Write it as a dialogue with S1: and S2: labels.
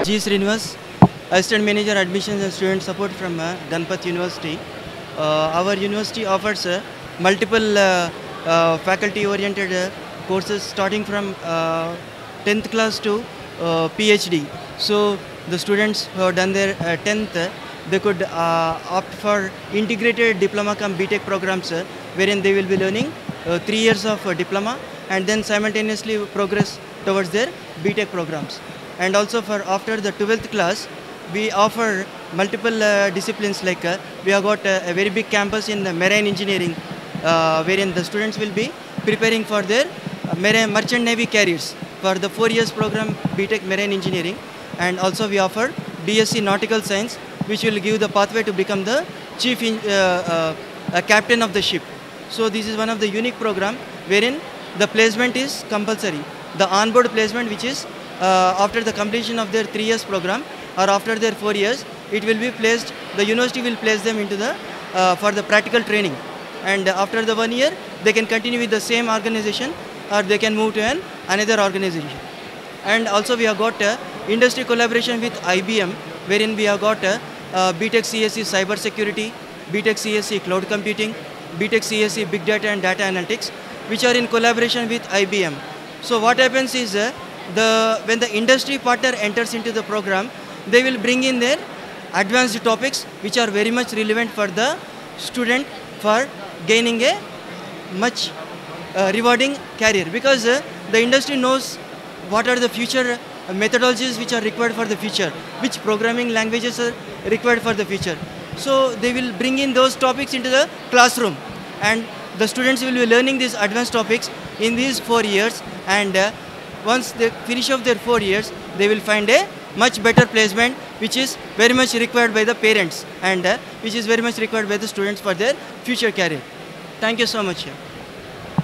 S1: G. Srinivas, Assistant Manager Admissions and Student Support from Ganpat University. Our university offers multiple faculty-oriented courses starting from 10th class to PhD. So the students who have done their 10th, they could opt for integrated diploma cum BTech programs wherein they will be learning 3 years of diploma and then simultaneously progress towards their BTech programs. And also for after the 12th class, we offer multiple disciplines like we have got a very big campus in marine engineering wherein the students will be preparing for their merchant navy carriers for the 4 years program BTech Marine Engineering. And also we offer BSc Nautical Science, which will give the pathway to become the chief captain of the ship. So this is one of the unique program wherein the placement is compulsory. The onboard placement, which is after the completion of their 3 years program or after their 4 years, it will be placed, the university will place them into the for the practical training. And after the 1 year, they can continue with the same organization or they can move to another organization. And also we have got industry collaboration with IBM, wherein we have got BTech CSE Cyber Security, BTech CSE Cloud Computing, BTech CSE Big Data and Data Analytics, which are in collaboration with IBM. So what happens is when the industry partner enters into the program, they will bring in their advanced topics which are very much relevant for the student for gaining a much rewarding career, because the industry knows what are the future methodologies which are required for the future, which programming languages are required for the future. So they will bring in those topics into the classroom and the students will be learning these advanced topics in these 4 years, and once they finish off their 4 years, they will find a much better placement which is very much required by the parents and which is very much required by the students for their future career. Thank you so much.